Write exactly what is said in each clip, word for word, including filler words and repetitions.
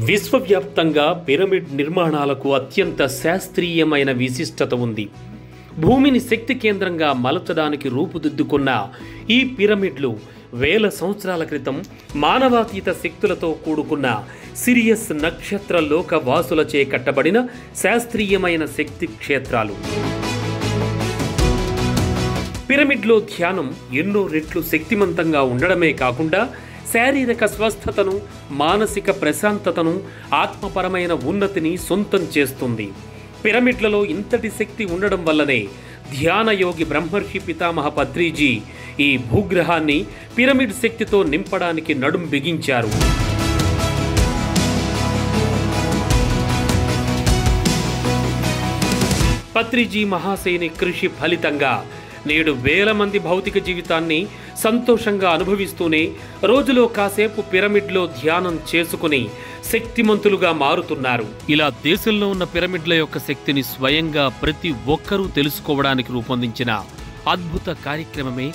విశ్వవ్యాప్తంగా పిరమిడ్ నిర్మాణాలకు అత్యంత శాస్త్రీయమైన విశిష్టత ఉంది. భూమిని శక్తి కేంద్రంగా మలచడానికి రూపుదిద్దుకున్న ఈ పిరమిడ్లు వేల సంవత్సరాల క్రితం మానవాతీత శక్తులతో కూడుకున్న సిరియస్ నక్షత్ర లోక వాసులచే కట్టబడిన శాస్త్రీయమైన శక్తి క్షేత్రాలు. పిరమిడ్లో ధ్యానం ఎన్నో రెట్లు శక్తిమంతంగా ఉండడమే కాకుండా శారీరక స్వస్థతను, మానసిక ప్రశాంతతను, ఆత్మపరమైన ఉన్నతిని సొంతం చేస్తుంది. పిరమిడ్లలో ఇంతటి శక్తి ఉండడం వల్లనే ధ్యానయోగి బ్రహ్మర్షి పితామహ పత్రిజీ ఈ భూగ్రహాన్ని పిరమిడ్ శక్తితో నింపడానికి నడుం బిగించారు. పత్రిజీ మహాశయుని కృషి ఫలితంగా నేడు వేల మంది భౌతిక జీవితాన్ని సంతోషంగా అనుభవిస్తూనే రోజులో కాసేపు పిరమిడ్లో ధ్యానం చేసుకుని శక్తిమంతులుగా మారుతున్నారు. ఇలా దేశంలో ఉన్న పిరమిడ్ల యొక్క శక్తిని స్వయంగా ప్రతి ఒక్కరూ తెలుసుకోవడానికి రూపొందించిన అద్భుత కార్యక్రమమే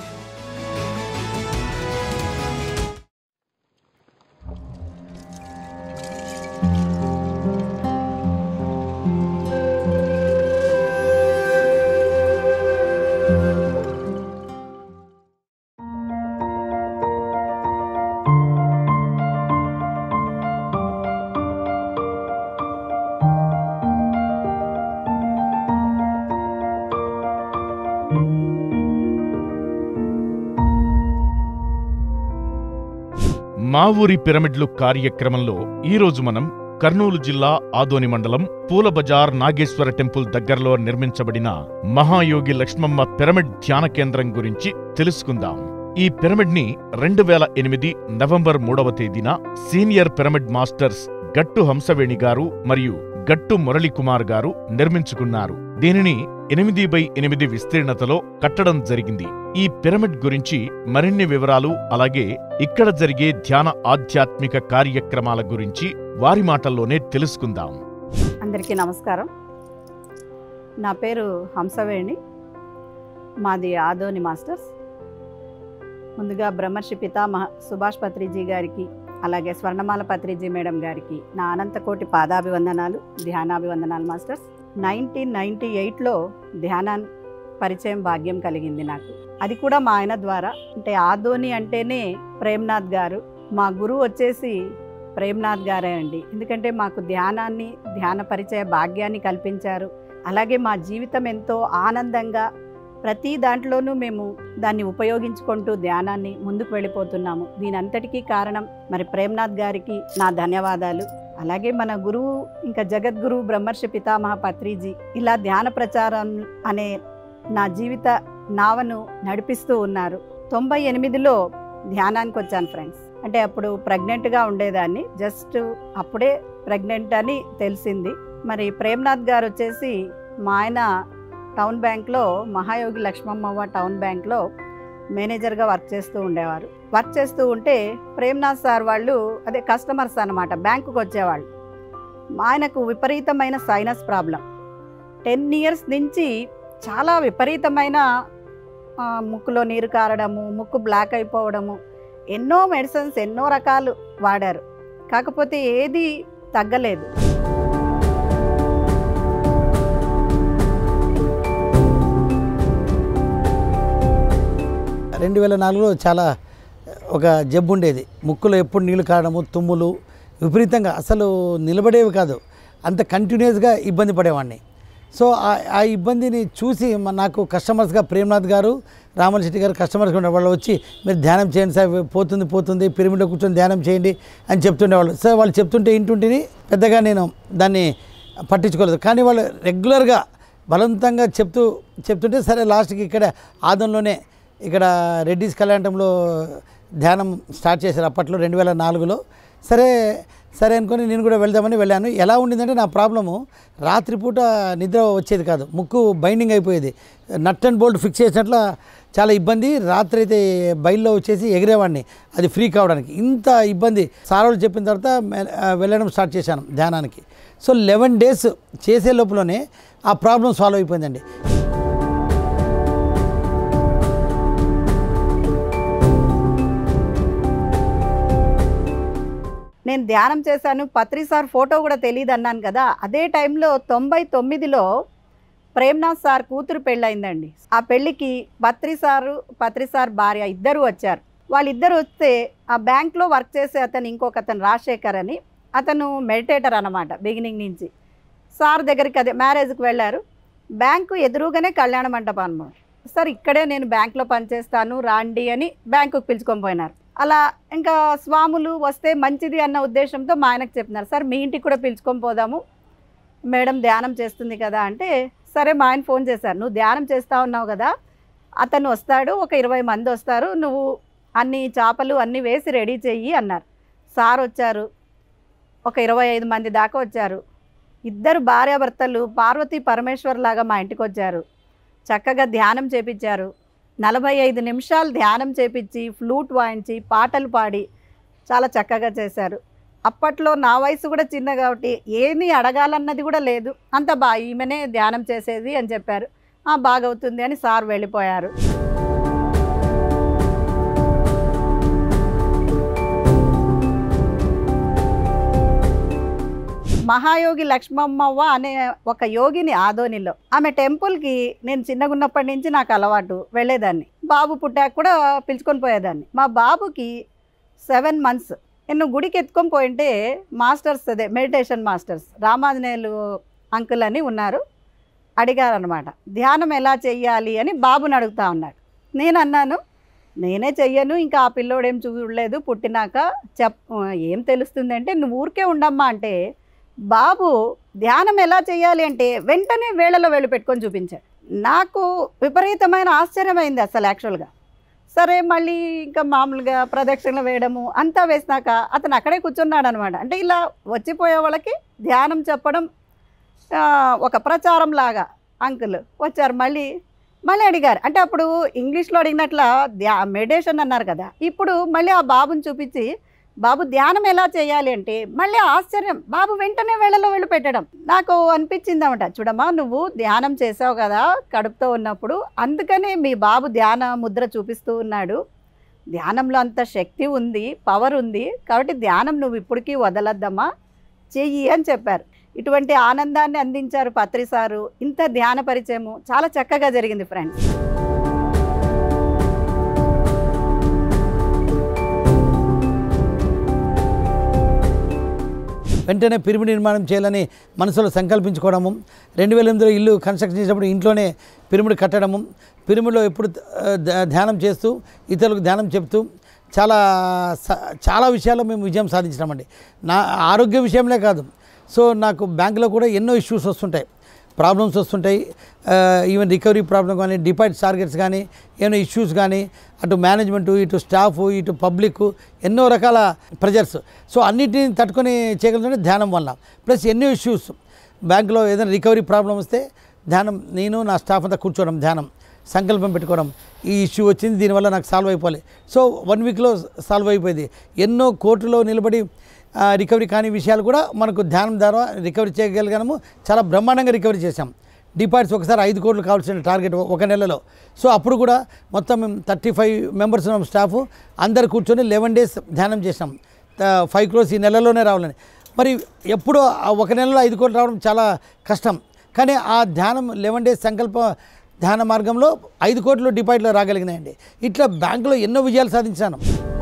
మా ఊరి పిరమిడ్లు కార్యక్రమంలో ఈరోజు మనం కర్నూలు జిల్లా ఆదోని మండలం పూలబజార్ నాగేశ్వర టెంపుల్ దగ్గరలో నిర్మించబడిన మహాయోగి లక్ష్మమ్మ పిరమిడ్ ధ్యాన కేంద్రం గురించి తెలుసుకుందాం. ఈ పిరమిడ్ ని రెండు వేల ఎనిమిది నవంబర్ మూడవ తేదీన సీనియర్ పిరమిడ్ మాస్టర్స్ గట్టు హంసవేణి గారు మరియు గట్టు మురళీకుమార్ గారు నిర్మించుకున్నారు. దీనిని ఎనిమిది బై ఎనిమిది విస్తీర్ణతలో కట్టడం జరిగింది. ఈ పిరమిడ్ గురించి మరిన్ని వివరాలు, అలాగే ఇక్కడ జరిగే ధ్యాన ఆధ్యాత్మిక కార్యక్రమాల గురించి వారి మాటల్లోనే తెలుసుకుందాం. అందరికీ నమస్కారం. నా పేరు హంసవేణి, మాది ఆదోని మాస్టర్స్. ముందుగా బ్రహ్మర్షి పితామహ సుభాష్ పత్రిజీ గారికి, అలాగే స్వర్ణమాల పత్రిజీ మేడం గారికి నా అనంతకోటి పాదాభివందనాలు, ధ్యానాభివందనాలు మాస్టర్స్. నైన్టీన్ నైంటీ ఎయిట్లో ధ్యానాన్ని పరిచయం భాగ్యం కలిగింది నాకు. అది కూడా మా ఆయన ద్వారా. అంటే ఆదోని అంటేనే ప్రేమ్నాథ్ గారు, మా గురువు వచ్చేసి ప్రేమ్నాథ్ గారే అండి. ఎందుకంటే మాకు ధ్యానాన్ని, ధ్యాన పరిచయ భాగ్యాన్ని కల్పించారు. అలాగే మా జీవితం ఎంతో ఆనందంగా ప్రతి దాంట్లోనూ మేము దాన్ని ఉపయోగించుకుంటూ ధ్యానాన్ని ముందుకు వెళ్ళిపోతున్నాము. దీని అంతటికీ కారణం మరి ప్రేమ్నాథ్ గారికి నా ధన్యవాదాలు. అలాగే మన గురువు ఇంకా జగద్గురువు బ్రహ్మర్షి పితామహ పత్రిజీ ఇలా ధ్యాన ప్రచారం అనే నా జీవిత నావను నడిపిస్తూ ఉన్నారు. తొంభై ఎనిమిదిలో ధ్యానానికి వచ్చాను ఫ్రెండ్స్. అంటే అప్పుడు ప్రెగ్నెంట్గా ఉండేదాన్ని, జస్ట్ అప్పుడే ప్రెగ్నెంట్ అని తెలిసింది. మరి ప్రేమ్నాథ్ గారు వచ్చేసి మా ఆయన టౌన్ బ్యాంక్లో, మహాయోగి లక్ష్మమ్మ టౌన్ బ్యాంక్లో మేనేజర్గా వర్క్ చేస్తూ ఉండేవారు. వర్క్ చేస్తూ ఉంటే ప్రేమ్నాథ్ సార్ వాళ్ళు అదే కస్టమర్స్ అన్నమాట, బ్యాంకుకు వచ్చేవాళ్ళు. మా ఆయనకు విపరీతమైన సైనస్ ప్రాబ్లం. టెన్ ఇయర్స్ నుంచి చాలా విపరీతమైన ముక్కులో నీరు కారడము, ముక్కు బ్లాక్ అయిపోవడము, ఎన్నో మెడిసిన్స్, ఎన్నో రకాలు వాడారు. కాకపోతే ఏది తగ్గలేదు. రెండు వేల నాలుగులో చాలా ఒక జబ్బు ఉండేది. ముక్కులో ఎప్పుడు నీళ్లు కారడము, తుమ్ములు విపరీతంగా, అసలు నిలబడేవి కాదు. అంత కంటిన్యూస్గా ఇబ్బంది పడేవాడిని. సో ఆ ఇబ్బందిని చూసి నాకు కస్టమర్స్గా ప్రేమ్నాథ్ గారు, రామన్ శెట్టి గారు కస్టమర్స్గా ఉండే వాళ్ళు వచ్చి మీరు ధ్యానం చేయండి సార్, పోతుంది పోతుంది పిరమిడ్లో కూర్చొని ధ్యానం చేయండి అని చెప్తుండేవాళ్ళు. సార్ వాళ్ళు చెప్తుంటే ఇంటుంటిని పెద్దగా నేను దాన్ని పట్టించుకోలేదు. కానీ వాళ్ళు రెగ్యులర్గా బలవంతంగా చెప్తూ చెప్తుంటే సరే లాస్ట్కి ఇక్కడ ఆదంలోనే ఇక్కడ రెడ్డిస్ కళ్యాణంలో ధ్యానం స్టార్ట్ చేశారు అప్పట్లో రెండు వేల నాలుగులో. సరే సరే అనుకొని నేను కూడా వెళ్దామని వెళ్ళాను. ఎలా ఉండిందంటే నా ప్రాబ్లము రాత్రిపూట నిద్ర వచ్చేది కాదు, ముక్కు బైండింగ్ అయిపోయేది, నట్ అండ్ బోల్ట్ ఫిక్స్ చేసినట్ల చాలా ఇబ్బంది. రాత్రి అయితే బయల్లో వచ్చేసి ఎగిరేవాడిని అది ఫ్రీ కావడానికి. ఇంత ఇబ్బంది సార్ వాళ్ళు చెప్పిన తర్వాత వెళ్ళడం స్టార్ట్ చేశాను ధ్యానానికి. సో లెవెన్ డేస్ చేసే లోపలనే ఆ ప్రాబ్లం సాల్వ్ అయిపోయిందండి. నేను ధ్యానం చేశాను, పత్రి సార్ ఫోటో కూడా తెలియదు అన్నాను కదా. అదే టైంలో తొంభై తొమ్మిదిలో ప్రేమ్నాథ్ సార్ కూతురు పెళ్ళయిందండి. ఆ పెళ్ళికి పత్రి సారు పత్రి సార్ భార్య ఇద్దరు వచ్చారు. వాళ్ళిద్దరు వస్తే ఆ బ్యాంక్లో వర్క్ చేసే అతను ఇంకొక అతను రాజశేఖర్ అని, అతను మెడిటేటర్ అన్నమాట బిగినింగ్ నుంచి. సార్ దగ్గరికి అదే మ్యారేజ్కి వెళ్ళారు. బ్యాంకు ఎదురుగానే కళ్యాణ మంటపం అన్నమాట. సార్ ఇక్కడే నేను బ్యాంక్లో పనిచేస్తాను రాండి అని బ్యాంకుకి పిలుచుకొని పోయినారు. అలా ఇంకా స్వాములు వస్తే మంచిది అన్న ఉద్దేశంతో మా ఆయనకు చెప్పినారు, సార్ మీ ఇంటికి కూడా పిలుచుకొని పోదాము, మేడం ధ్యానం చేస్తుంది కదా అంటే, సరే మా ఆయన ఫోన్ చేశారు, నువ్వు ధ్యానం చేస్తూ ఉన్నావు కదా, అతను వస్తాడు, ఒక ఇరవై మంది వస్తారు, నువ్వు అన్ని చేపలు అన్నీ వేసి రెడీ చెయ్యి అన్నారు. సార్ వచ్చారు, ఒక ఇరవై ఐదు మంది దాకా వచ్చారు. ఇద్దరు భార్యాభర్తలు పార్వతీ పరమేశ్వర్ లాగా మా ఇంటికి వచ్చారు. చక్కగా ధ్యానం చేపించారు. నలభై ఐదు నిమిషాలు ధ్యానం చేపించి ఫ్లూట్ వాయించి పాటలు పాడి చాలా చక్కగా చేశారు. అప్పట్లో నా వయసు కూడా చిన్న కాబట్టి ఏమీ అడగాలన్నది కూడా లేదు, అంత బా ఈమెనే ధ్యానం చేసేది అని చెప్పారు. బాగవుతుంది అని సార్ వెళ్ళిపోయారు. మహాయోగి లక్ష్మమ్మవ్వ అనే ఒక యోగిని ఆదోనిలో, ఆమె టెంపుల్కి నేను చిన్నగా ఉన్నప్పటి నుంచి నాకు అలవాటు, వెళ్ళేదాన్ని. బాబు పుట్టాక కూడా పిలుచుకొని పోయేదాన్ని. మా బాబుకి సెవెన్ మంత్స్ నేను గుడికి ఎత్తుకొని పోయింటే మాస్టర్స్, అదే మెడిటేషన్ మాస్టర్స్ రామాంజనేయులు అంకుల్ అని ఉన్నారు, అడిగారు అనమాట, ధ్యానం ఎలా చెయ్యాలి అని బాబుని అడుగుతా ఉన్నాడు. నేను అన్నాను, నేనే చెయ్యను, ఇంకా ఆ పిల్లోడేం చూడలేదు, పుట్టినాక చెప్ ఏం తెలుస్తుంది అంటే, నువ్వు ఊరికే ఉండమ్మా అంటే, బాబు ధ్యానం ఎలా చేయాలి అంటే వెంటనే వేళలో వేళ్ళు పెట్టుకొని చూపించాడు. నాకు విపరీతమైన ఆశ్చర్యమైంది అసలు యాక్చువల్గా. సరే మళ్ళీ ఇంకా మామూలుగా ప్రదక్షిణలు వేయడము అంతా వేసినాక అతను అక్కడే కూర్చున్నాడు అనమాట. అంటే ఇలా వచ్చిపోయే వాళ్ళకి ధ్యానం చెప్పడం ఒక ప్రచారం లాగా అంకుల్ వచ్చారు. మళ్ళీ మళ్ళీ అడిగారు, అంటే అప్పుడు ఇంగ్లీష్లో అడిగినట్ల ధ్యా మెడిటేషన్ అన్నారు కదా, ఇప్పుడు మళ్ళీ ఆ బాబుని చూపించి, బాబు ధ్యానం ఎలా చేయాలి అంటే మళ్ళీ ఆశ్చర్యం, బాబు వెంటనే వేళలో వెళ్ళి పెట్టడం. నాకు అనిపించింది అన్నమాట, చూడమ్మా నువ్వు ధ్యానం చేసావు కదా కడుపుతో ఉన్నప్పుడు, అందుకనే మీ బాబు ధ్యాన ముద్ర చూపిస్తూ ఉన్నాడు, ధ్యానంలో అంత శక్తి ఉంది, పవర్ ఉంది, కాబట్టి ధ్యానం నువ్వు ఇప్పటికీ వదలద్దమ్మా, చెయ్యి అని చెప్పారు. ఇటువంటి ఆనందాన్ని అందించారు పత్రి సారు. ఇంత ధ్యాన పరిచయము చాలా చక్కగా జరిగింది ఫ్రెండ్స్. వెంటనే పిరమిడ్ నిర్మాణం చేయాలని మనసులో సంకల్పించుకోవడము, రెండు వేల ఎనిమిదిలో ఇల్లు కన్స్ట్రక్షన్ చేసినప్పుడు ఇంట్లోనే పిరమిడ్ కట్టడము, పిరమిడ్లో ఎప్పుడు ధ్యానం చేస్తూ ఇతరులకు ధ్యానం చెప్తూ చాలా చాలా విషయాల్లో మేము విజయం సాధించినామండి. నా ఆరోగ్య విషయంలో కాదు, సో నాకు బ్యాంకులో కూడా ఎన్నో ఇష్యూస్ వస్తుంటాయి, ప్రాబ్లమ్స్ వస్తుంటాయి, ఈవెన్ రికవరీ ప్రాబ్లం కానీ, డిపాజిట్ టార్గెట్స్ కానీ, ఏమైనా ఇష్యూస్ కానీ, అటు మేనేజ్మెంటు, ఇటు స్టాఫ్, ఇటు పబ్లిక్, ఎన్నో రకాల ప్రెజర్స్. సో అన్నిటిని తట్టుకొని చేయగలుగుతుంటే ధ్యానం వల్ల. ప్లస్ ఎన్నో ఇష్యూస్ బ్యాంకులో ఏదైనా రికవరీ ప్రాబ్లం వస్తే ధ్యానం, నేను నా స్టాఫ్ అంతా కూర్చోవడం, ధ్యానం సంకల్పం పెట్టుకోవడం, ఈ ఇష్యూ వచ్చింది దీనివల్ల నాకు సాల్వ్ అయిపోవాలి. సో వన్ వీక్లో సాల్వ్ అయిపోయింది. ఎన్నో కోర్టులో నిలబడి రికవరీ కాని విషయాలు కూడా మనకు ధ్యానం ద్వారా రికవరీ చేయగలిగాము. చాలా బ్రహ్మాండంగా రికవరీ చేశాం. డిపాజిట్స్ ఒకసారి ఐదు కోట్లు కావాల్సిన టార్గెట్ ఒక నెలలో. సో అప్పుడు కూడా మొత్తం మేము థర్టీ ఫైవ్ మెంబర్స్ ఉన్నాం స్టాఫ్, అందరు కూర్చొని లెవెన్ డేస్ ధ్యానం చేసాం. ఫైవ్ క్రోర్స్ ఈ నెలలోనే రావాలని. మరి ఎప్పుడో ఒక నెలలో ఐదు కోట్లు రావడం చాలా కష్టం, కానీ ఆ ధ్యానం లెవెన్ డేస్ సంకల్ప ధ్యాన మార్గంలో ఐదు కోట్లు డిపాజిట్లో రాగలిగినాయండి. ఇట్లా బ్యాంకులో ఎన్నో విజయాలు సాధించాను.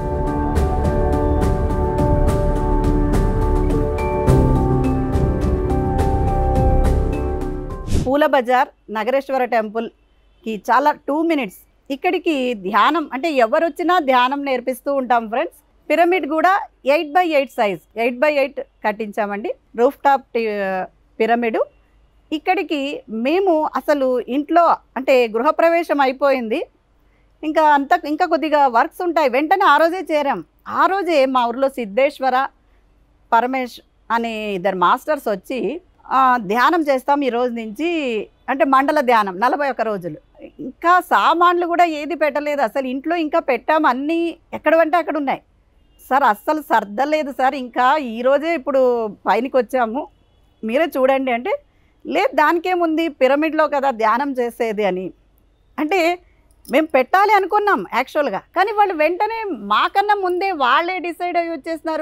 పూల బజార్ నగరేశ్వర టెంపుల్కి చాలా టూ మినిట్స్ ఇక్కడికి ధ్యానం అంటే ఎవరు వచ్చినా ధ్యానం నేర్పిస్తూ ఉంటాం ఫ్రెండ్స్. పిరమిడ్ కూడా eight by eight size eight by eight కట్టించామండి, రూఫ్ టాప్ పిరమిడ్. ఇక్కడికి మేము అసలు ఇంట్లో అంటే గృహప్రవేశం అయిపోయింది, ఇంకా అంత ఇంకా కొద్దిగా వర్క్స్ ఉంటాయి, వెంటనే ఆ రోజే చేరాం. ఆ రోజే మా ఊరిలో సిద్ధేశ్వర పరమేష్ అనే ఇద్దరు మాస్టర్స్ వచ్చి ధ్యానం చేస్తాం ఈ రోజు నుంచి అంటే మండల ధ్యానం నలభై ఒక్క రోజులు. ఇంకా సామాన్లు కూడా ఏది పెట్టలేదు అసలు, ఇంట్లో ఇంకా పెట్టాము అన్నీ ఎక్కడ అంటే అక్కడ ఉన్నాయి. సార్ అస్సలు సర్దలేదు సార్, ఇంకా ఈరోజే ఇప్పుడు పైనకి వచ్చాము మీరే చూడండి అంటే, లేదు దానికేముంది పిరమిడ్లో కదా ధ్యానం చేసేది అని. అంటే మేము పెట్టాలి అనుకున్నాం యాక్చువల్గా, కానీ వాళ్ళు వెంటనే మాకన్నా ముందే వాళ్ళే డిసైడ్ అయ్యి వచ్చేసినారు.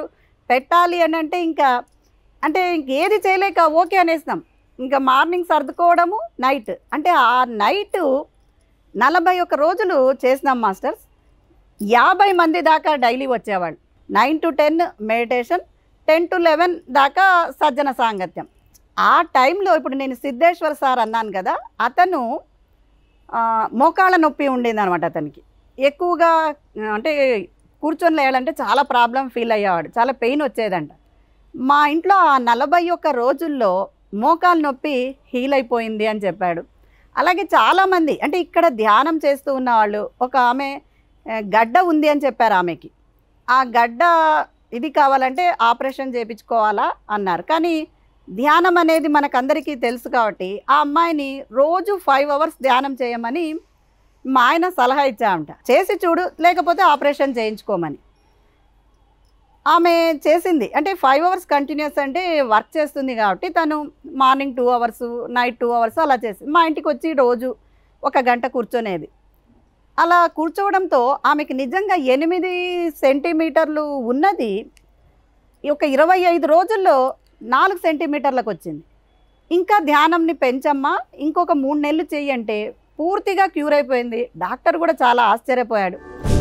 పెట్టాలి అని అంటే ఇంకా అంటే ఇంకేది చేయలేక ఓకే అనేసినాం. ఇంకా మార్నింగ్ సర్దుకోవడము, నైట్ అంటే ఆ నైటు నలభై ఒక్క రోజులు చేసినాం మాస్టర్స్. యాభై మంది దాకా డైలీ వచ్చేవాళ్ళు. Nine to ten meditation, ten to eleven దాకా సజ్జన సాంగత్యం. ఆ టైంలో ఇప్పుడు నేను సిద్ధేశ్వర్ సార్ అన్నాను కదా, అతను మోకాళ్ళ నొప్పి ఉండేది అనమాట. అతనికి ఎక్కువగా అంటే కూర్చొని లేయాలంటే చాలా ప్రాబ్లం ఫీల్ అయ్యేవాడు, చాలా పెయిన్ వచ్చేదంట. మా ఇంట్లో ఆ నలభై ఒక్క రోజుల్లో మోకాళ్ళ నొప్పి హీల్ అయిపోయింది అని చెప్పాడు. అలాగే చాలామంది అంటే ఇక్కడ ధ్యానం చేస్తూ ఉన్నవాళ్ళు, ఒక ఆమె గడ్డ ఉంది అని చెప్పారు ఆమెకి. ఆ గడ్డ ఇది కావాలంటే ఆపరేషన్ చేయించుకోవాలా అన్నారు. కానీ ధ్యానం అనేది మనకందరికీ తెలుసు కాబట్టి ఆ అమ్మాయిని రోజు ఫైవ్ అవర్స్ ధ్యానం చేయమని మా ఆయన సలహా ఇచ్చామంట. చేసి చూడు, లేకపోతే ఆపరేషన్ చేయించుకోమని. ఆమె చేసింది. అంటే ఫైవ్ అవర్స్ కంటిన్యూస్ అంటే వర్క్ చేస్తుంది కాబట్టి తను morning two hours night two hours అలా చేసింది. మా ఇంటికి వచ్చి రోజు ఒక గంట కూర్చొనేది. అలా కూర్చోవడంతో ఆమెకి నిజంగా ఎనిమిది సెంటీమీటర్లు ఉన్నది ఒక ఇరవై ఐదు రోజుల్లో నాలుగు సెంటీమీటర్లకు వచ్చింది. ఇంకా ధ్యానంని పెంచమ్మా, ఇంకొక మూడు నెలలు చెయ్యంటే పూర్తిగా క్యూర్ అయిపోయింది. డాక్టర్ కూడా చాలా ఆశ్చర్యపోయాడు.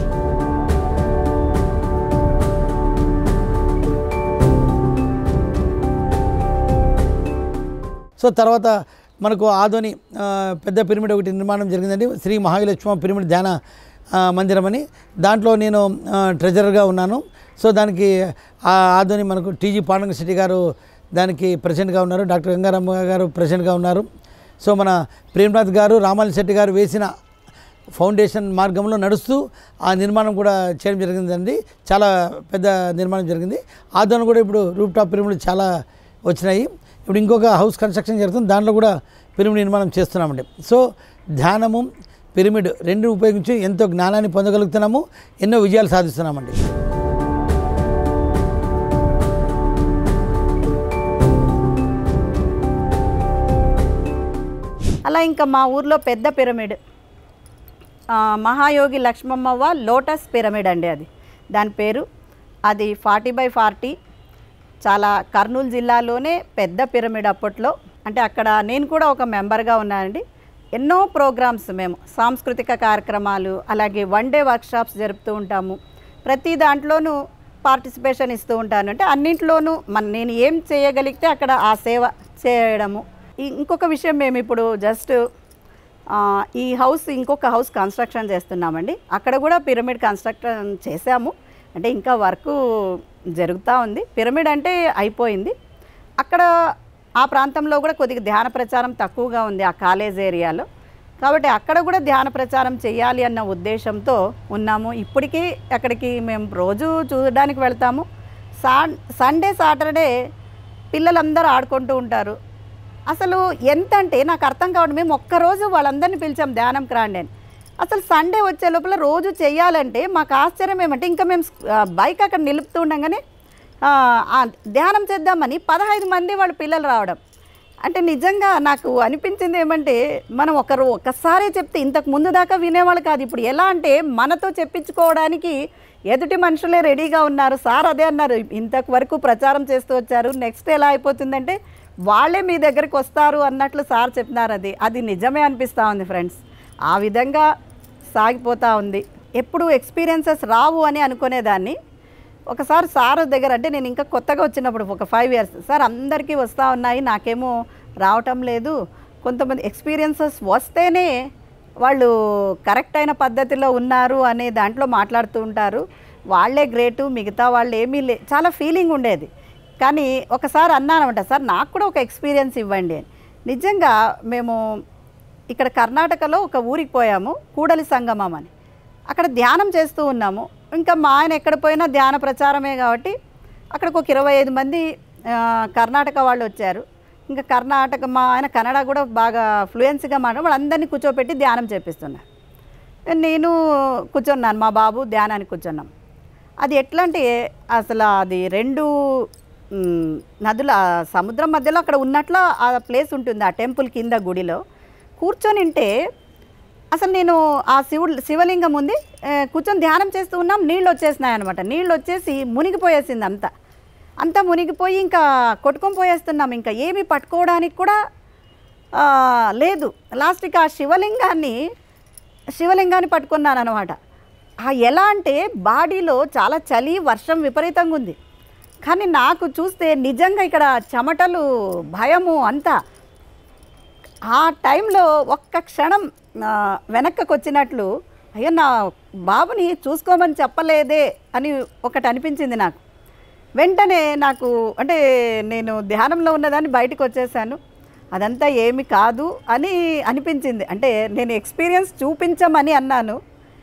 సో తర్వాత మనకు ఆదోని పెద్ద పిరమిడ్ ఒకటి నిర్మాణం జరిగిందండి, శ్రీ మహాలక్ష్మ పిరమిడ్ ధ్యాన మందిరం అని. దాంట్లో నేను ట్రెజరర్గా ఉన్నాను. సో దానికి ఆదోని మనకు టీజీ పాండురంగ శెట్టి గారు దానికి ప్రెసిడెంట్గా ఉన్నారు, డాక్టర్ గంగారామ గారు ప్రెసిడెంట్గా ఉన్నారు. సో మన ప్రేమ్నాథ్ గారు, రామాలి శెట్టి గారు వేసిన ఫౌండేషన్ మార్గంలో నడుస్తూ ఆ నిర్మాణం కూడా చేయడం జరిగిందండి. చాలా పెద్ద నిర్మాణం జరిగింది. ఆదోని కూడా ఇప్పుడు రూప్ టాప్ పిరమిడ్ చాలా వచ్చినాయి. ఇప్పుడు ఇంకొక హౌస్ కన్స్ట్రక్షన్ జరుగుతుంది, దాంట్లో కూడా పిరమిడ్ నిర్మాణం చేస్తున్నామండి. సో ధ్యానము, పిరమిడ్ రెండు ఉపయోగించి ఎంతో జ్ఞానాన్ని పొందగలుగుతున్నాము, ఎన్నో విజయాలు సాధిస్తున్నామండి. అలా ఇంకా మా ఊర్లో పెద్ద పిరమిడ్ మహాయోగి లక్ష్మమ్మవ్వ లోటస్ పిరమిడ్ అండి, అది దాని పేరు. అది ఫార్టీ బై ఫార్టీ చాలా కర్నూలు జిల్లాలోనే పెద్ద పిరమిడ్ అప్పట్లో. అంటే అక్కడ నేను కూడా ఒక మెంబర్గా ఉన్నానండి. ఎన్నో ప్రోగ్రామ్స్ మేము సాంస్కృతిక కార్యక్రమాలు, అలాగే వన్ డే వర్క్షాప్స్ జరుపుతూ ఉంటాము. ప్రతి దాంట్లోనూ పార్టిసిపేషన్ ఇస్తూ ఉంటాను. అంటే అన్నింటిలోనూ మన నేను ఏం చేయగలిగితే అక్కడ ఆ సేవ చేయడము. ఇంకొక విషయం, మేము ఇప్పుడు జస్ట్ ఈ హౌస్ ఇంకొక హౌస్ కన్స్ట్రక్షన్ చేస్తున్నామండి. అక్కడ కూడా పిరమిడ్ కన్స్ట్రక్షన్ చేసాము. అంటే ఇంకా వర్క్ జరుగుతూ ఉంది. పిరమిడ్ అంటే అయిపోయింది. అక్కడ ఆ ప్రాంతంలో కూడా కొద్దిగా ధ్యాన ప్రచారం తక్కువగా ఉంది ఆ కాలేజ్ ఏరియాలో, కాబట్టి అక్కడ కూడా ధ్యాన ప్రచారం చేయాలి అన్న ఉద్దేశంతో ఉన్నాము. ఇప్పటికీ అక్కడికి మేము రోజు చూడడానికి వెళ్తాము. సా సండే సాటర్డే పిల్లలందరూ ఆడుకుంటూ ఉంటారు. అసలు ఎంత అంటే నాకు అర్థం కావడం, మేము ఒక్కరోజు వాళ్ళందరినీ పిలిచాం ధ్యానంకి రాండి అని. అసలు సండే వచ్చే లోపల రోజు చేయాలంటే మాకు ఆశ్చర్యం ఏమంటే, ఇంకా మేము బైక్ అక్కడ నిలుపుతూ ఉండగానే ధ్యానం చేద్దామని పదహైదు మంది వాళ్ళ పిల్లలు రావడం. అంటే నిజంగా నాకు అనిపించింది ఏమంటే, మనం ఒకరు ఒక్కసారే చెప్తే ఇంతకు ముందు దాకా వినేవాళ్ళు కాదు. ఇప్పుడు ఎలా అంటే మనతో చెప్పించుకోవడానికి ఎదుటి మనుషులే రెడీగా ఉన్నారు. సార్ అదే అన్నారు, ఇంతకు వరకు ప్రచారం చేస్తూ వచ్చారు, నెక్స్ట్ ఎలా అయిపోతుందంటే వాళ్ళే మీ దగ్గరికి వస్తారు అన్నట్లు సార్ చెప్పినారు. అది అది నిజమే అనిపిస్తూ ఉంది ఫ్రెండ్స్. ఆ విధంగా సాగిపోతూ ఉంది. ఎప్పుడు ఎక్స్పీరియన్సెస్ రావు అని అనుకునేదాన్ని. ఒకసారి సార్ దగ్గర, అంటే నేను ఇంకా కొత్తగా వచ్చినప్పుడు ఒక ఫైవ్ ఇయర్స్ సార్ అందరికీ వస్తూ ఉన్నాయి, నాకేమో రావటం లేదు. కొంతమంది ఎక్స్పీరియన్సెస్ వస్తేనే వాళ్ళు కరెక్ట్ అయిన పద్ధతిలో ఉన్నారు అనే దాంట్లో మాట్లాడుతూ ఉంటారు. వాళ్ళే గ్రేటు, మిగతా వాళ్ళు ఏమీ లే, చాలా ఫీలింగ్ ఉండేది. కానీ ఒకసారి అన్నానమాట, సార్ నాకు కూడా ఒక ఎక్స్పీరియన్స్ ఇవ్వండి అని. నిజంగా మేము ఇక్కడ కర్ణాటకలో ఒక ఊరికి పోయాము, కూడలి సంగమం అని. అక్కడ ధ్యానం చేస్తూ ఉన్నాము. ఇంకా మా ఆయన ఎక్కడ పోయినా ధ్యాన ప్రచారమే కాబట్టి అక్కడికి ఒక ఇరవై ఐదు మంది కర్ణాటక వాళ్ళు వచ్చారు. ఇంకా కర్ణాటక, మా ఆయన కన్నడ కూడా బాగా ఫ్లూయెన్సీగా మాట్లాడు, వాళ్ళందరినీ కూర్చోపెట్టి ధ్యానం చేపిస్తున్నారు. నేను కూర్చున్నాను, మా బాబు ధ్యానానికి కూర్చున్నాం. అది ఎట్లా అంటే అసలు అది రెండు నదుల సముద్రం మధ్యలో అక్కడ ఉన్నట్లు ఆ ప్లేస్ ఉంటుంది. ఆ టెంపుల్ కింద గుడిలో కూర్చొని ఉంటే అసలు నేను ఆ శివుడు శివలింగం ఉంది కూర్చొని ధ్యానం చేస్తూ ఉన్నాం. నీళ్ళు వచ్చేసినాయి అనమాట. నీళ్ళు వచ్చేసి మునిగిపోయేసింది అంతా. అంతా మునిగిపోయి ఇంకా కొట్టుకొని పోయేస్తున్నాం, ఇంకా ఏమి పట్టుకోవడానికి కూడా లేదు. లాస్ట్కి ఆ శివలింగాన్ని శివలింగాన్ని పట్టుకున్నాను అనమాట. ఎలా అంటే బాడీలో చాలా చలి, వర్షం విపరీతంగా ఉంది, కానీ నాకు చూస్తే నిజంగా ఇక్కడ చెమటలు, భయము అంతా. ఆ టైంలో ఒక్క క్షణం వెనక్కకు వచ్చినట్లు, అయ్యో నా బాబుని చూసుకోమని చెప్పలేదే అని ఒకటి అనిపించింది నాకు. వెంటనే నాకు అంటే నేను ధ్యానంలో ఉన్నదాన్ని బయటకు వచ్చేసాను. అదంతా ఏమి కాదు అని అనిపించింది. అంటే నేను ఎక్స్పీరియన్స్ చూపించమని అన్నాను.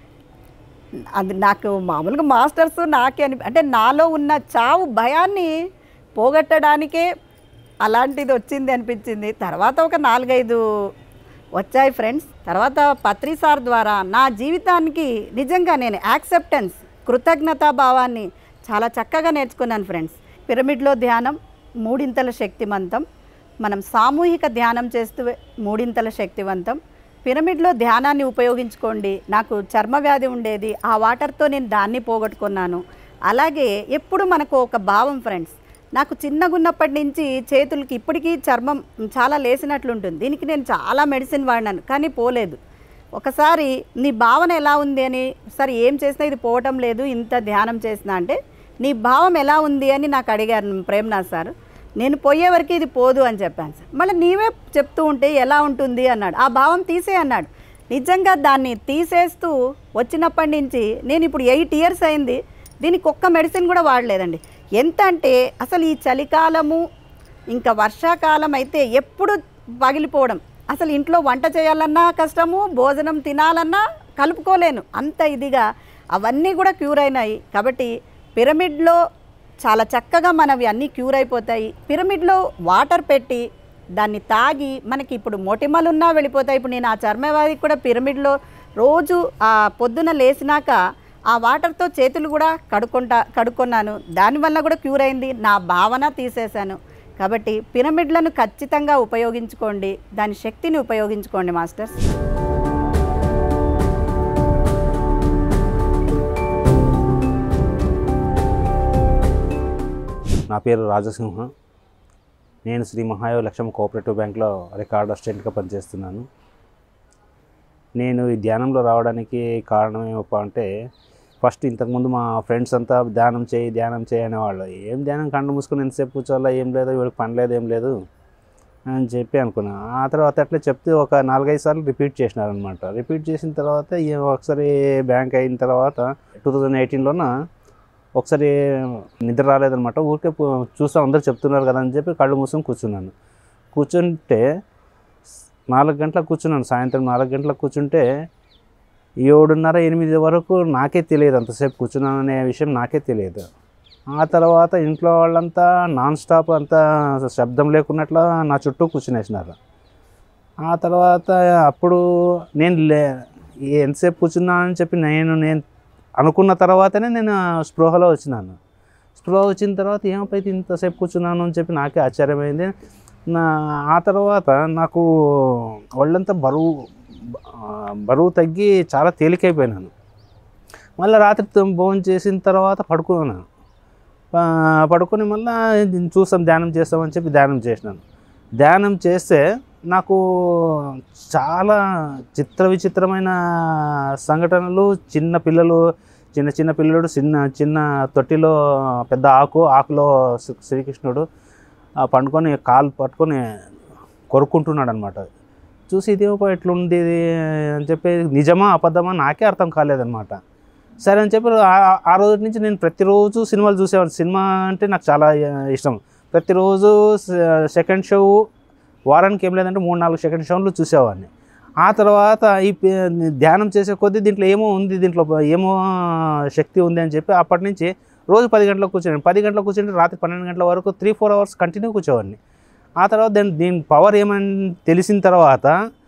అది నాకు మామూలుగా మాస్టర్స్ నాకే అని అంటే నాలో ఉన్న చావు భయాన్ని పోగొట్టడానికే అలాంటిది వచ్చింది అనిపించింది. తర్వాత ఒక నాలుగైదు వచ్చాయి ఫ్రెండ్స్. తర్వాత పత్రి సార్ ద్వారా నా జీవితానికి నిజంగా నేను యాక్సెప్టెన్స్, కృతజ్ఞతా భావాన్ని చాలా చక్కగా నేర్చుకున్నాను ఫ్రెండ్స్. పిరమిడ్లో ధ్యానం మూడింతల శక్తివంతం. మనం సామూహిక ధ్యానం చేస్తూ మూడింతల శక్తివంతం. పిరమిడ్లో ధ్యానాన్ని ఉపయోగించుకోండి. నాకు చర్మ వ్యాధి ఉండేది, ఆ వాటర్తో నేను దాన్ని పోగొట్టుకున్నాను. అలాగే ఎప్పుడు మనకు ఒక భావం ఫ్రెండ్స్, నాకు చిన్నగున్నప్పటి నుంచి చేతులకి ఇప్పటికీ చర్మం చాలా లేసినట్లుంటుంది. దీనికి నేను చాలా మెడిసిన్ వాడినాను కానీ పోలేదు. ఒకసారి నీ భావన ఎలా ఉంది అని, సరే ఏం చేసినా ఇది పోవటం లేదు, ఇంత ధ్యానం చేసినా అంటే నీ భావం ఎలా ఉంది అని నాకు అడిగారు ప్రేమ్నాథ్ సార్. నేను పోయే వరకు ఇది పోదు అని చెప్పాను సార్. మళ్ళీ నీవే చెప్తూ ఉంటే ఎలా ఉంటుంది అన్నాడు. ఆ భావం తీసే అన్నాడు. నిజంగా దాన్ని తీసేస్తూ వచ్చినప్పటి నుంచి నేను ఇప్పుడు ఎయిట్ ఇయర్స్ అయింది, దీనికి ఒక్క మెడిసిన్ కూడా వాడలేదండి. ఎంత అంటే అసలు ఈ చలికాలము ఇంకా వర్షాకాలం అయితే ఎప్పుడు పగిలిపోవడం, అసలు ఇంట్లో వంట చేయాలన్నా కష్టము, భోజనం తినాలన్నా కలుపుకోలేను, అంత ఇదిగా అవన్నీ కూడా క్యూర్ అయినాయి. కాబట్టి పిరమిడ్లో చాలా చక్కగా మనవి అన్నీ క్యూర్ అయిపోతాయి. పిరమిడ్లో వాటర్ పెట్టి దాన్ని తాగి మనకి ఇప్పుడు మొటిమలున్నా వెళ్ళిపోతాయి. ఇప్పుడు నేను ఆ చర్మవ్యాధికి కూడా పిరమిడ్లో రోజు ఆ పొద్దున లేచినాక ఆ వాటర్తో చేతులు కూడా కడుక్కుంటా కడుక్కున్నాను. దానివల్ల కూడా క్యూర్ అయింది. నా భావన తీసేశాను. కాబట్టి పిరమిడ్లను ఖచ్చితంగా ఉపయోగించుకోండి, దాని శక్తిని ఉపయోగించుకోండి మాస్టర్స్. నా పేరు రాజసింహ. నేను శ్రీ మహాయోగి లక్ష్మమ్మ కోఆపరేటివ్ బ్యాంక్లో రికార్డ్ అసిస్టెంట్గా పనిచేస్తున్నాను. నేను ఈ ధ్యానంలో రావడానికి కారణం ఏమప్ప అంటే, ఫస్ట్ ఇంతకుముందు మా ఫ్రెండ్స్ అంతా ధ్యానం చేయి ధ్యానం చేయి అనేవాళ్ళు. ఏం ధ్యానం, కళ్ళు మూసుకొని ఎంతసేపు కూర్చోవాలా, ఏం లేదు, వీళ్ళకి పని లేదు ఏం లేదు అని చెప్పి అనుకున్నా. ఆ తర్వాత అట్లా చెప్తే ఒక నాలుగైదు సార్లు రిపీట్ చేసినారనమాట. రిపీట్ చేసిన తర్వాత ఒకసారి బ్యాంక్ అయిన తర్వాత టూ థౌజండ్ ఎయిటీన్లోన ఒకసారి నిద్ర రాలేదనమాట. ఊరికే చూస్తా అందరూ చెప్తున్నారు కదా అని చెప్పి కళ్ళు మూసుకొని కూర్చున్నాను. కూర్చుంటే నాలుగు గంటలకు కూర్చున్నాను. సాయంత్రం నాలుగు గంటలకు కూర్చుంటే ఏడున్నర ఎనిమిది వరకు నాకే తెలియదు అంతసేపు కూర్చున్నాను అనే విషయం నాకే తెలియదు. ఆ తర్వాత ఇంట్లో వాళ్ళంతా నాన్ స్టాప్ అంతా శబ్దం లేకున్నట్లు నా చుట్టూ కూర్చునేసినారు. ఆ తర్వాత అప్పుడు నేను లే ఎంతసేపు కూర్చున్నానని చెప్పి నేను నేను అనుకున్న తర్వాతనే నేను స్పృహలో వచ్చినాను. స్పృహ వచ్చిన తర్వాత ఏమైతే ఇంతసేపు కూర్చున్నాను అని చెప్పి నాకే ఆశ్చర్యమైంది. నా ఆ తర్వాత నాకు ఒళ్ళంతా బరువు బరువు తగ్గి చాలా తేలికైపోయినాను. మళ్ళీ రాత్రి భోజనం చేసిన తర్వాత పడుకున్నాను. పడుకొని మళ్ళీ చూస్తాం ధ్యానం చేస్తామని చెప్పి ధ్యానం చేసినాను. ధ్యానం చేస్తే నాకు చాలా చిత్ర విచిత్రమైన సంఘటనలు, చిన్న పిల్లలు చిన్న చిన్న పిల్లలు చిన్న చిన్న తొట్టిలో పెద్ద ఆకు ఆకులో శ్రీకృష్ణుడు పండుకొని కాలు పట్టుకొని కొరుక్కుంటున్నాడు అనమాట. చూసి ఇదేమో ఎట్లుంది అని చెప్పి నిజమా అబద్ధమా నాకే అర్థం కాలేదన్నమాట. సరే అని చెప్పి ఆ రోజు నుంచి నేను ప్రతిరోజు సినిమాలు చూసేవాడిని. సినిమా అంటే నాకు చాలా ఇష్టం. ప్రతిరోజు సెకండ్ షో, వారానికి ఏం లేదంటే మూడు నాలుగు సెకండ్ షోలు చూసేవాడిని. ఆ తర్వాత ఈ ధ్యానం చేసే కొద్దీ దీంట్లో ఏమో ఉంది, దీంట్లో ఏమో శక్తి ఉంది అని చెప్పి అప్పటి నుంచి రోజు పది గంటలకు కూర్చోండి. పది గంటలకు కూర్చుంటే రాత్రి పన్నెండు గంటల వరకు త్రీ ఫోర్ అవర్స్ కంటిన్యూ కూర్చోవాడిని. ఆ తర్వాత దీని దీని పవర్ ఏమని తెలిసిన తర్వాత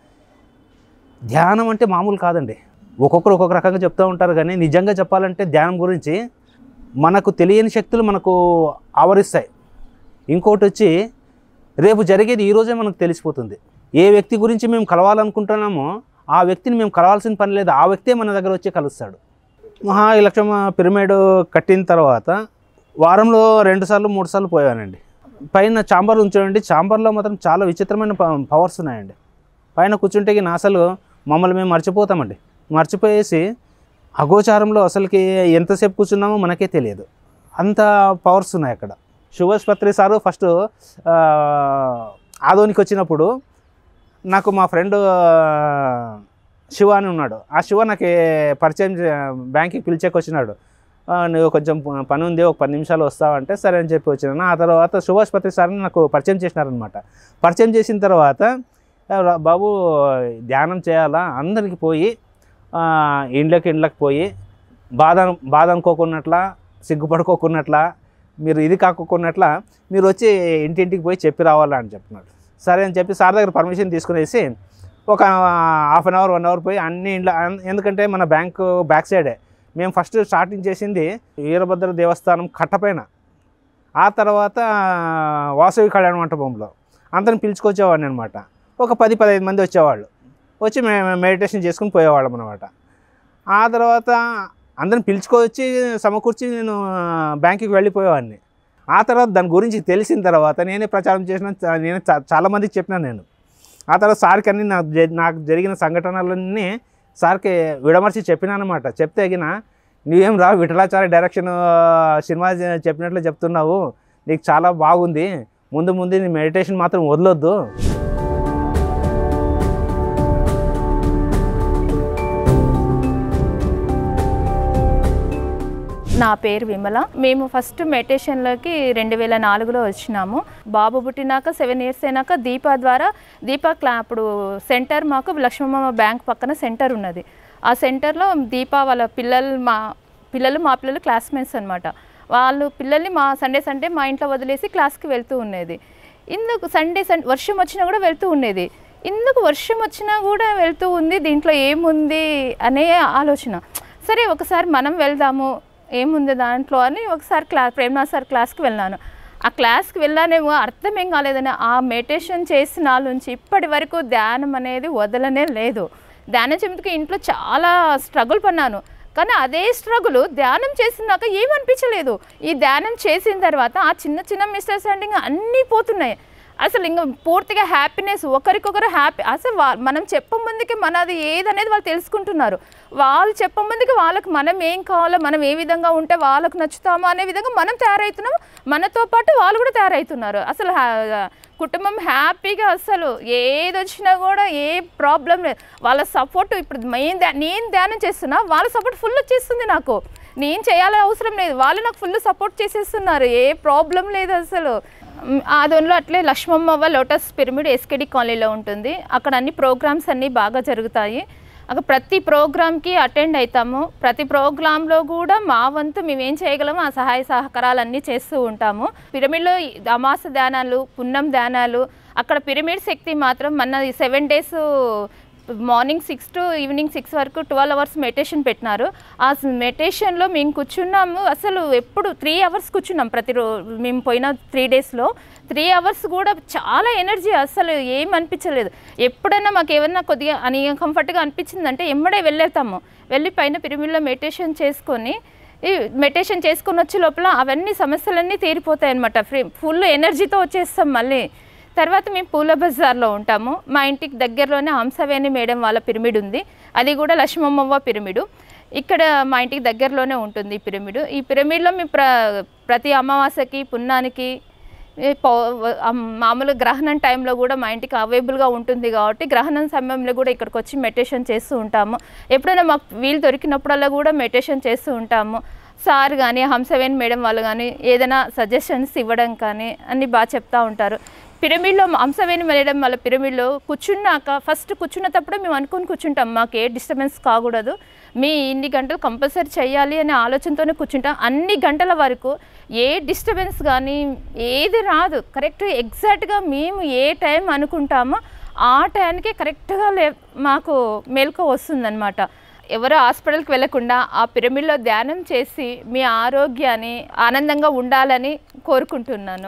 ధ్యానం అంటే మామూలు కాదండి. ఒక్కొక్కరు ఒక్కొక్క రకంగా చెప్తూ ఉంటారు, కానీ నిజంగా చెప్పాలంటే ధ్యానం గురించి మనకు తెలియని శక్తులు మనకు ఆవరిస్తాయి. ఇంకోటి వచ్చి రేపు జరిగేది ఈరోజే మనకు తెలిసిపోతుంది. ఏ వ్యక్తి గురించి మేము కలవాలనుకుంటున్నామో ఆ వ్యక్తిని మేము కలవాల్సిన పని లేదు, ఆ వ్యక్తే మన దగ్గర వచ్చి కలుస్తాడు. మహాలక్ష్మ పిరమిడ్ కట్టిన తర్వాత వారంలో రెండు సార్లు మూడు సార్లు పోయానండి. పైన చాంబర్ ఉంచండి, చాంబర్లో మాత్రం చాలా విచిత్రమైన పవర్స్ ఉన్నాయండి. పైన కూర్చుంటే నా అసలు మమ్మల్ని మేము మర్చిపోతామండి. మర్చిపోయేసి అగోచారంలో అసలుకి ఎంతసేపు కూర్చున్నామో మనకే తెలియదు, అంత పవర్స్ ఉన్నాయి అక్కడ. సుభాష్ పత్రి సారు ఫస్ట్ ఆదోనికి వచ్చినప్పుడు నాకు మా ఫ్రెండ్ శివ అని ఉన్నాడు. ఆ శివ నాకు పరిచయం బ్యాంక్కి పిలిచేకి వచ్చినాడు. నువ్వు కొంచెం పని ఉంది, ఒక పది నిమిషాలు వస్తావంటే సరే అని చెప్పి వచ్చినాను. ఆ తర్వాత సుభాష్ పత్రి సార్ని నాకు పరిచయం చేసినారనమాట. పరిచయం చేసిన తర్వాత బాబు ధ్యానం చేయాలా, అందరికి పోయి ఇండ్లకి ఇండ్లకి పోయి బాధ బాధ అనుకోకున్నట్లా, సిగ్గుపడుకోకున్నట్లా, మీరు ఇది కాకోకున్నట్లా మీరు వచ్చి ఇంటింటికి పోయి చెప్పి రావాలా అని చెప్తున్నాడు. సరే అని చెప్పి సార్ దగ్గర పర్మిషన్ తీసుకునేసి ఒక half an hour one hour పోయి అన్ని ఇంట్లో, ఎందుకంటే మన బ్యాంకు బ్యాక్ సైడే మేము ఫస్ట్ స్టార్టింగ్ చేసింది వీరభద్ర దేవస్థానం కట్టపైన, ఆ తర్వాత వాసవి కళ్యాణ మంటపంలో అందరిని పిలుచుకొచ్చేవాడిని అనమాట. ఒక పది పదిహేను మంది వచ్చేవాళ్ళు, వచ్చి మేము మెడిటేషన్ చేసుకుని పోయేవాళ్ళం అనమాట. ఆ తర్వాత అందరిని పిలుచుకొచ్చి సమకూర్చి నేను బ్యాంకుకి వెళ్ళిపోయేవాడిని. ఆ తర్వాత దాని గురించి తెలిసిన తర్వాత నేనే ప్రచారం చేసిన, నేను చాలామందికి చెప్పినాను నేను. ఆ తర్వాత సార్కి అన్ని నాకు నాకు జరిగిన సంఘటనలన్నీ సార్కి విడమర్చి చెప్పినానమాట. చెప్తే ఎగిన నువ్వేం రా విఠలాచార్య డైరెక్షన్ సినిమా చెప్పినట్లు చెప్తున్నావు, నీకు చాలా బాగుంది, ముందు ముందు నీ మెడిటేషన్ మాత్రం వదలొద్దు. నా పేరు విమల. మేము ఫస్ట్ మెడిటేషన్లోకి రెండు వేల నాలుగులో వచ్చినాము. బాబు పుట్టినాక సెవెన్ ఇయర్స్ అయినాక దీపా ద్వారా దీపా క్లా అప్పుడు సెంటర్ మాకు లక్ష్మమ్మ బ్యాంక్ పక్కన సెంటర్ ఉన్నది. ఆ సెంటర్లో దీపా వాళ్ళ పిల్లలు మా పిల్లలు మా పిల్లలు క్లాస్మేట్స్ అనమాట. వాళ్ళు పిల్లల్ని మా సండే సండే మా ఇంట్లో వదిలేసి క్లాస్కి వెళ్తూ ఉండేది. ఇందుకు సండే సండే వర్షం వచ్చినా కూడా వెళ్తూ ఉండేది. ఇందుకు వర్షం వచ్చినా కూడా వెళ్తూ ఉంది, దీంట్లో ఏముంది అనే ఆలోచన. సరే ఒకసారి మనం వెళ్దాము, ఏముంది దాంట్లో అని ఒకసారి క్లా ప్రేమనాథ్ సార్ క్లాస్కి వెళ్ళాను. ఆ క్లాస్కి వెళ్ళానేమో అర్థం ఏం కాలేదని ఆ మెడిటేషన్ చేసిన నాళ్ళ నుంచి ఇప్పటి వరకు ధ్యానం అనేది వదలనే లేదు. ధ్యానం చెందుకు ఇంట్లో చాలా స్ట్రగుల్ పడినాను, కానీ అదే స్ట్రగుల్ ధ్యానం చేసినాక ఏమనిపించలేదు. ఈ ధ్యానం చేసిన తర్వాత ఆ చిన్న చిన్న మిస్అండర్స్టాండింగ్ అన్నీ పోతున్నాయి. అసలు ఇంకా పూర్తిగా హ్యాపీనెస్, ఒకరికొకరు హ్యాపీ. అసలు వా మనం చెప్ప ముందుకి మనది ఏదనేది వాళ్ళు తెలుసుకుంటున్నారు. వాళ్ళు చెప్ప ముందుకి వాళ్ళకి మనం ఏం కావాలో, మనం ఏ విధంగా ఉంటే వాళ్ళకు నచ్చుతామో అనే విధంగా మనం తయారవుతున్నాం, మనతో పాటు వాళ్ళు కూడా తయారవుతున్నారు. అసలు కుటుంబం హ్యాపీగా, అసలు ఏది వచ్చినా కూడా ఏ ప్రాబ్లం లేదు. వాళ్ళ సపోర్ట్ ఇప్పుడు మెయిన్ నేను ధ్యానం చేస్తున్నా, వాళ్ళ సపోర్ట్ ఫుల్ వచ్చేస్తుంది నాకు. నేను చేయాలని అవసరం లేదు, వాళ్ళు నాకు ఫుల్ సపోర్ట్ చేసేస్తున్నారు, ఏ ప్రాబ్లం లేదు అసలు. ఆదోన్లో అట్లే లక్ష్మమ్మ లోటస్ పిరమిడ్ ఎస్కేడి కాలనీలో ఉంటుంది. అక్కడ అన్ని ప్రోగ్రామ్స్ అన్నీ బాగా జరుగుతాయి. అక్కడ ప్రతి ప్రోగ్రామ్కి అటెండ్ అవుతాము. ప్రతి ప్రోగ్రాంలో కూడా మా వంతు మేమేం చేయగలమో ఆ సహాయ సహకారాలన్నీ చేస్తూ ఉంటాము. పిరమిడ్లో అమాస ధ్యానాలు, పున్నం ధ్యానాలు, అక్కడ పిరమిడ్ శక్తి మాత్రం మన seven days morning six to evening six వరకు ట్వెల్వ్ అవర్స్ మెడిటేషన్ పెట్టినారు. ఆ మెడిటేషన్లో మేము కూర్చున్నాము, అసలు ఎప్పుడు త్రీ అవర్స్ కూర్చున్నాం ప్రతిరోజు. మేము పోయిన త్రీ డేస్లో త్రీ అవర్స్ కూడా చాలా ఎనర్జీ, అసలు ఏం అనిపించలేదు. ఎప్పుడైనా మాకు ఏమన్నా కొద్దిగా అని కంఫర్ట్గా అనిపించిందంటే ఎమ్మడే వెళ్ళేస్తాము. వెళ్ళి పైన పిరమిడ్లో మెడిటేషన్ చేసుకొని ఈ మెడిటేషన్ చేసుకొని వచ్చే లోపల అవన్నీ సమస్యలన్నీ తీరిపోతాయి అన్నమాట. ఫ్రీ ఫుల్ ఎనర్జీతో వచ్చేస్తాం. మళ్ళీ తర్వాత మేము పూల బజార్లో ఉంటాము. మా ఇంటికి దగ్గరలోనే హంసవేణి మేడం వాళ్ళ పిరమిడ్ ఉంది, అది కూడా లక్ష్మమ్మవ్వ పిరమిడు. ఇక్కడ మా ఇంటికి దగ్గరలోనే ఉంటుంది ఈ పిరమిడ్. ఈ పిరమిడ్లో మేము ప్ర ప్రతి అమావాస్యకి, పున్నానికి, మామూలు గ్రహణం టైంలో కూడా మా ఇంటికి అవైలబుల్గా ఉంటుంది కాబట్టి గ్రహణం సమయంలో కూడా ఇక్కడికి వచ్చి మెడిటేషన్ చేస్తూ ఉంటాము. ఎప్పుడైనా మాకు వీలు దొరికినప్పుడల్లా కూడా మెడిటేషన్ చేస్తూ ఉంటాము. సార్ కానీ హంసవేణి మేడం వాళ్ళు కానీ ఏదైనా సజెషన్స్ ఇవ్వడం కానీ అన్నీ బాగా చెప్తూ ఉంటారు. పిరమిడ్లో హంసవేణి మేడం వాళ్ళ పిరమిడ్లో కూర్చున్నాక ఫస్ట్ కూర్చున్నప్పుడు మేము అనుకుని కూర్చుంటాం, మాకు ఏ డిస్టర్బెన్స్ కాకూడదు, మీ ఇన్ని గంటలు కంపల్సరీ చేయాలి అనే ఆలోచనతోనే కూర్చుంటాం. అన్ని గంటల వరకు ఏ డిస్టర్బెన్స్ కానీ ఏది రాదు. కరెక్ట్ ఎగ్జాక్ట్గా మేము ఏ టైం అనుకుంటామో ఆ టైంకి కరెక్ట్గా లే మాకు మేల్కో వస్తుందన్నమాట. ఎవరో హాస్పిటల్కి వెళ్లకుండా ఆ పిరమిడ్లో ధ్యానం చేసి మీ ఆరోగ్యాన్ని ఆనందంగా ఉండాలని కోరుకుంటున్నాను.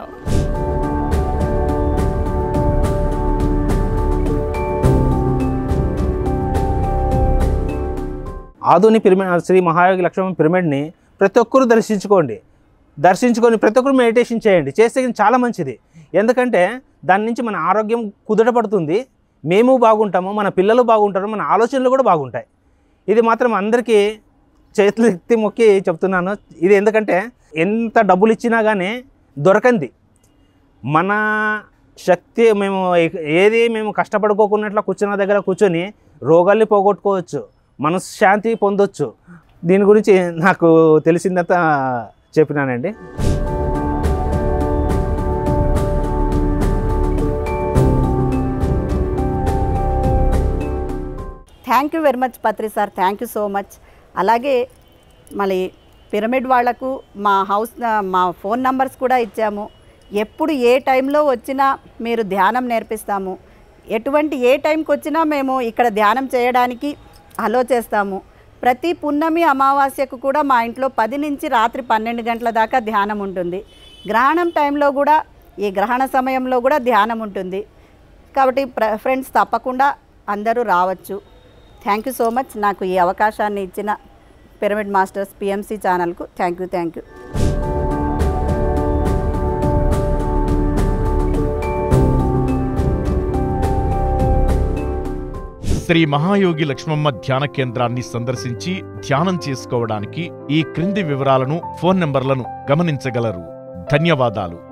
ఆదోని పిరమిడ్ శ్రీ మహాయోగి లక్ష్మమ్మ పిరమిడ్ని ప్రతి ఒక్కరూ దర్శించుకోండి. దర్శించుకొని ప్రతి ఒక్కరు మెడిటేషన్ చేయండి. చేస్తే చాలా మంచిది. ఎందుకంటే దాని నుంచి మన ఆరోగ్యం కుదుటపడుతుంది, మేము బాగుంటాము, మన పిల్లలు బాగుంటారు, మన ఆలోచనలు కూడా బాగుంటాయి. ఇది మాత్రం అందరికీ చేతులు ఎత్తి మొక్కి చెప్తున్నాను. ఇది ఎందుకంటే ఎంత డబ్బులు ఇచ్చినా కానీ దొరకంది. మన శక్తి మేము ఏది మేము కష్టపడుకోకున్నట్లు కూర్చున్న దగ్గర కూర్చొని రోగాల్ని పోగొట్టుకోవచ్చు, మనశ్శాంతి పొందొచ్చు. దీని గురించి నాకు తెలిసిందంత చెప్పినానండి. Thank you very much Patri sir, thank you so much. అలాగే మళ్ళీ పిరమిడ్ వాళ్లకు మా హౌస్ మా ఫోన్ నంబర్స్ కూడా ఇచ్చాము. ఎప్పుడు ఏ టైంలో వచ్చినా మీరు ధ్యానం నేర్పిస్తాము. ఎటువంటి ఏ టైంకి వచ్చినా మేము ఇక్కడ ధ్యానం చేయడానికి అలో చేస్తాము. ప్రతి పున్నమి అమావాస్యకు కూడా మా ఇంట్లో పది నుంచి రాత్రి పన్నెండు గంటల దాకా ధ్యానం ఉంటుంది. గ్రహణం టైంలో కూడా, ఈ గ్రహణ సమయంలో కూడా ధ్యానం ఉంటుంది. కాబట్టి ఫ్రెండ్స్ తప్పకుండా అందరూ రావచ్చు. థ్యాంక్ యూ సో మచ్ నాకు ఈ అవకాశాన్ని ఇచ్చిన పిరమిడ్ మాస్టర్స్ పిఎంసి ఛానల్కు thank you thank you Shri Mahayogi Lakshmamma ధ్యాన కేంద్రాన్ని సందర్శించి ధ్యానం చేసుకోవడానికి ఈ క్రింది వివరాలను, ఫోన్ నంబర్లను గమనించగలరు. ధన్యవాదాలు.